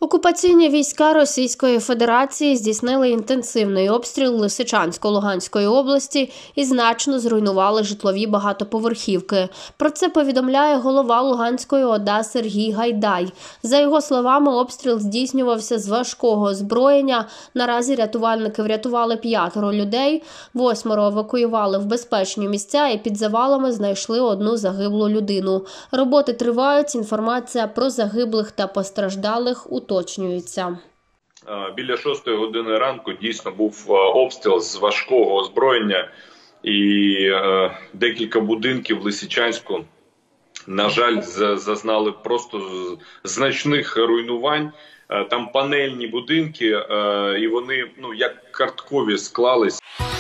Окупаційні війська Російської Федерації здійснили інтенсивний обстріл Лисичансько-Луганської області і значно зруйнували житлові багатоповерхівки. Про це повідомляє голова Луганської ОДА Сергій Гайдай. За його словами, обстріл здійснювався з важкого озброєння. Наразі рятувальники врятували 5 людей, 8 евакуювали в безпечні місця і під завалами знайшли 1 загиблу людину. Роботи тривають, інформація про загиблих та постраждалих уточнюється. Біля 6 години ранку дійсно був обстріл з важкого озброєння і декілька будинків в Лисичанську, на жаль, зазнали просто значних руйнувань. Там панельні будинки, і вони, як карткові, склались.